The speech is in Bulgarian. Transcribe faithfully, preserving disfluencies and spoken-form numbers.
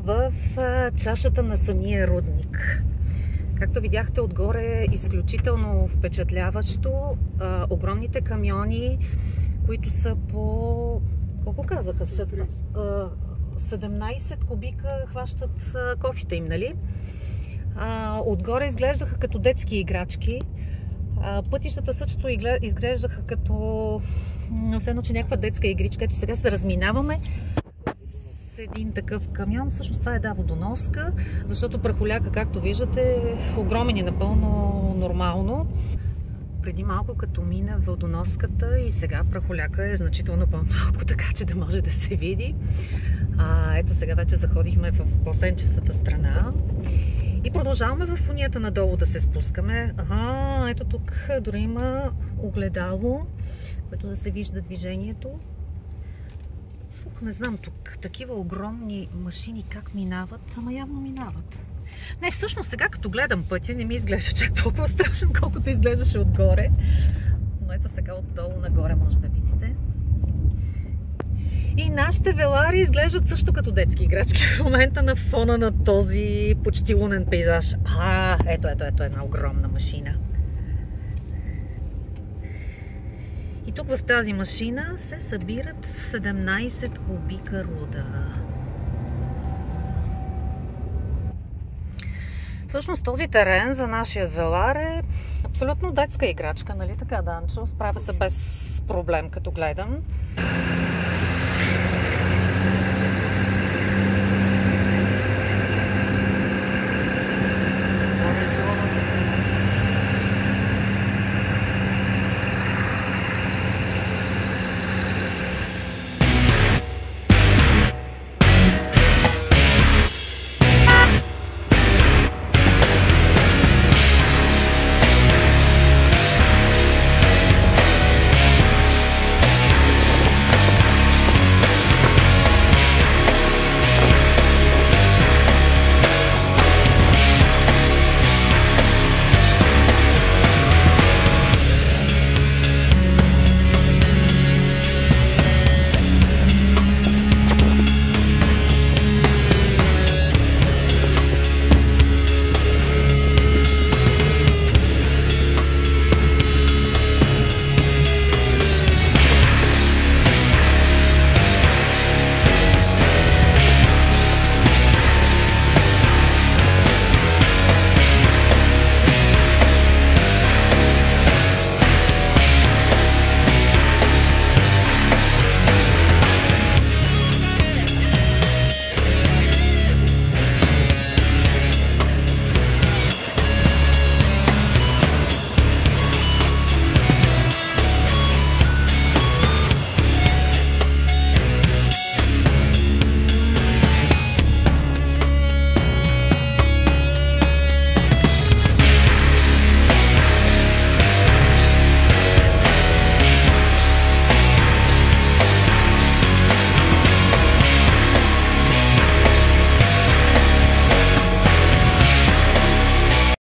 в чашата на самия рудник. Както видяхте отгоре, е изключително впечатляващо. А, огромните камиони, които са по... колко казаха? седемнайсет кубика хващат кофите им, нали? А, отгоре изглеждаха като детски играчки. А, пътищата също изглеждаха като все едно, че някаква детска игричка. Ето сега се разминаваме с един такъв камион. Всъщност това е да, водоноска, защото прахоляка, както виждате, е огромен и напълно нормално. Преди малко като мина водоноската и сега прахоляка е значително по-малко, така че да може да се види. А, ето сега вече заходихме в по-сенчестата страна. И продължаваме в фунията надолу да се спускаме. Ага, ето тук дори има огледало, което да се вижда движението. Фух, не знам тук такива огромни машини как минават, ама явно минават. Не, всъщност сега като гледам пътя не ми изглежда чак толкова страшен, колкото изглеждаше отгоре. Но ето сега отдолу нагоре може да видите. И нашите велари изглеждат също като детски играчки в момента на фона на този почти лунен пейзаж. А, ето, ето, ето една огромна машина. И тук в тази машина се събират седемнайсет кубика руда. Всъщност този терен за нашия велар е абсолютно детска играчка, нали така, Данчо? Справя се без проблем, като гледам.